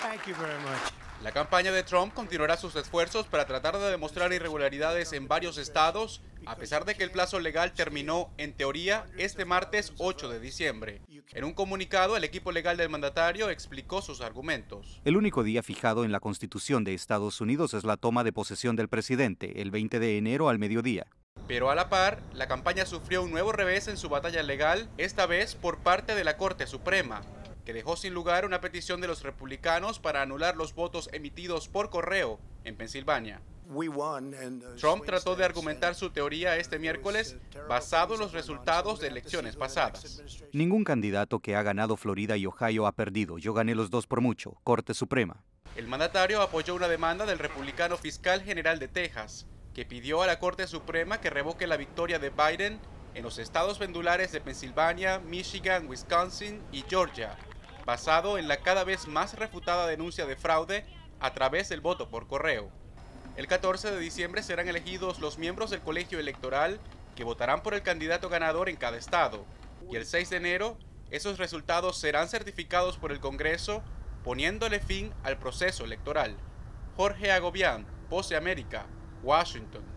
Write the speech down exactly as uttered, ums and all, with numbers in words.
Thank you very much. La campaña de Trump continuará sus esfuerzos para tratar de demostrar irregularidades en varios estados, a pesar de que el plazo legal terminó, en teoría, este martes ocho de diciembre. En un comunicado, el equipo legal del mandatario explicó sus argumentos. El único día fijado en la Constitución de Estados Unidos es la toma de posesión del presidente, el veinte de enero al mediodía. Pero a la par, la campaña sufrió un nuevo revés en su batalla legal, esta vez por parte de la Corte Suprema, que dejó sin lugar una petición de los republicanos para anular los votos emitidos por correo en Pensilvania. Trump trató de argumentar su teoría este miércoles basado en los resultados de elecciones pasadas. Ningún candidato que ha ganado Florida y Ohio ha perdido. Yo gané los dos por mucho. Corte Suprema. El mandatario apoyó una demanda del republicano fiscal general de Texas, que pidió a la Corte Suprema que revoque la victoria de Biden en los estados pendulares de Pensilvania, Michigan, Wisconsin y Georgia, basado en la cada vez más refutada denuncia de fraude a través del voto por correo. El catorce de diciembre serán elegidos los miembros del colegio electoral que votarán por el candidato ganador en cada estado, y el seis de enero esos resultados serán certificados por el Congreso, poniéndole fin al proceso electoral. Jorge Agobián, Voz de América, Washington.